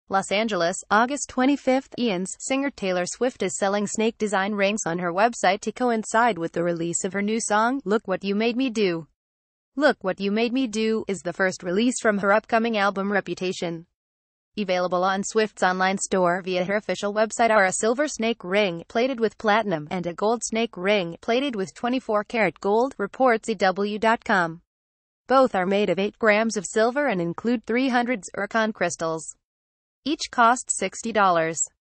Los Angeles, August 25. Ian's singer Taylor Swift is selling snake design rings on her website to coincide with the release of her new song, Look What You Made Me Do. Look What You Made Me Do is the first release from her upcoming album Reputation. Available on Swift's online store via her official website are a silver snake ring, plated with platinum, and a gold snake ring, plated with 24-karat gold, reports EW.com. Both are made of 8 grams of silver and include 300 zircon crystals. Each costs $60.